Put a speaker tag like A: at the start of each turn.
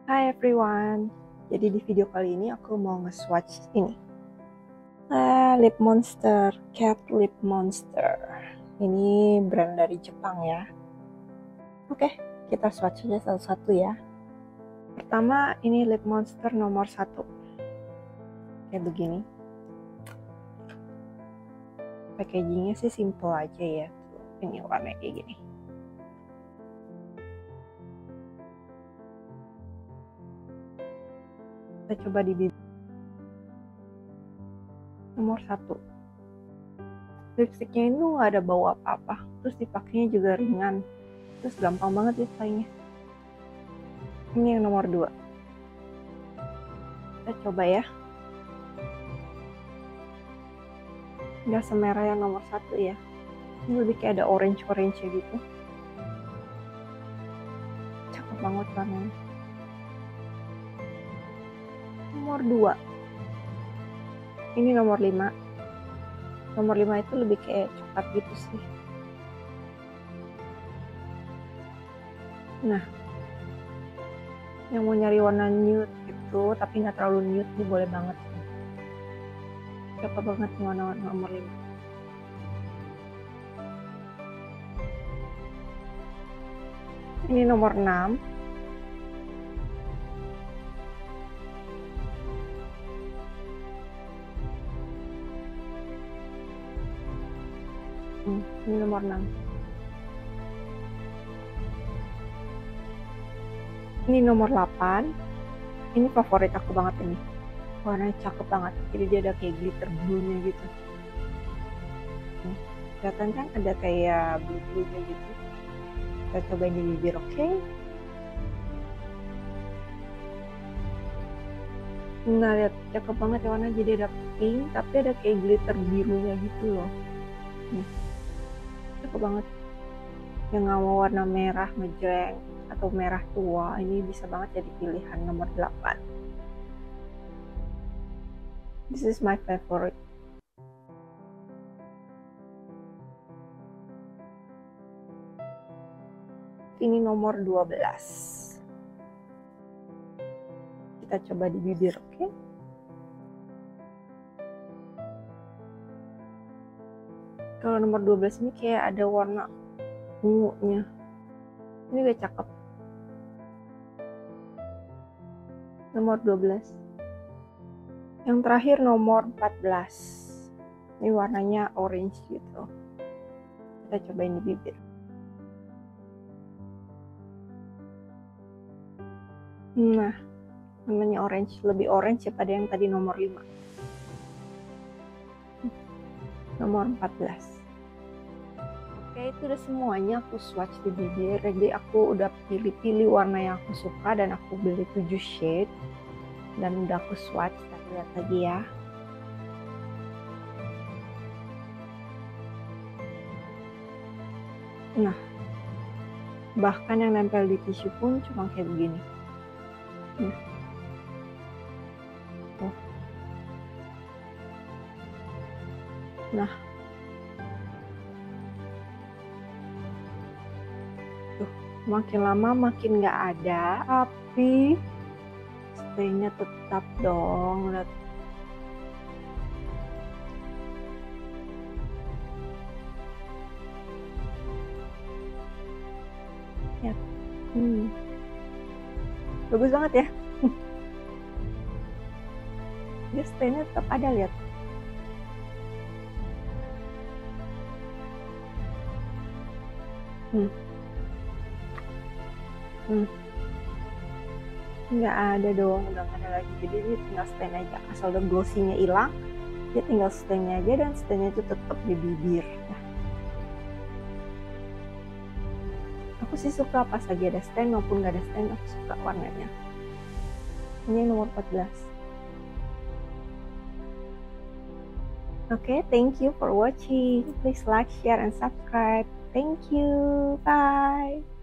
A: Hai everyone, jadi di video kali ini aku mau nge-swatch ini Lip Monster, Cat Lip Monster. Ini brand dari Jepang ya. Oke, kita swatch aja satu-satu ya. Pertama ini Lip Monster nomor 1. Kayak begini. Packagingnya sih simple aja ya. Ini warna kayak gini. Kita coba di bibir. Nomor 1. Lipstiknya itu nggak ada bau apa-apa. Terus dipakainya juga ringan. Terus gampang banget dipakainya. Ini yang nomor 2. Kita coba ya. Nggak semerah yang nomor 1 ya. Ini lebih kayak ada orange-orange gitu. Cakep banget warnanya. Nomor 2. Ini nomor 5. Nomor 5 itu lebih kayak coklat gitu sih. Nah, yang mau nyari warna nude gitu, tapi nggak terlalu nude, ini boleh banget. Cakep banget warna nomor 5. Ini nomor 6. Ini nomor 6. Ini nomor 8. Ini favorit aku banget ini. Warnanya cakep banget. Jadi dia ada kayak glitter blue-nya gitu. Kelihatan kan ada kayak blue-blue-nya gitu. Kita cobain di bibir, oke? Nah, lihat cakep banget ya warnanya. Jadi ada pink, tapi ada kayak glitter birunya gitu loh. Cakep banget. Yang nggak mau warna merah ngejreng atau merah tua, ini bisa banget jadi pilihan nomor 8. This is my favorite. Ini nomor 12. Kita coba di bibir, oke? Kalau nomor 12 ini kayak ada warna ungunya. Ini gak cakep. Nomor 12. Yang terakhir nomor 14. Ini warnanya orange gitu. Kita cobain di bibir. Nah, warnanya orange, lebih orange daripada yang tadi nomor 5. Nomor 14. Oke, itu udah semuanya aku swatch di bibir. Jadi aku udah pilih-pilih warna yang aku suka dan aku beli 7 shade dan udah aku swatch. Kita lihat lagi ya. Nah, bahkan yang nempel di tisu pun cuma kayak begini. Nah, tuh, makin lama makin nggak ada, tapi stay-nya tetap dong. Lihat. Ya. Bagus banget ya. Dia stay-nya tetap ada, lihat. Nggak ada dong, udah nggak ada lagi. Jadi dia tinggal stain aja, asal udah glossy-nya hilang, dia tinggal stain-nya aja dan stain-nya itu tetap di bibir. Nah, aku sih suka pas lagi ada stain maupun nggak ada stain, aku suka warnanya. Ini nomor 14. Okay, thank you for watching. Please like, share, and subscribe. Thank you. Bye.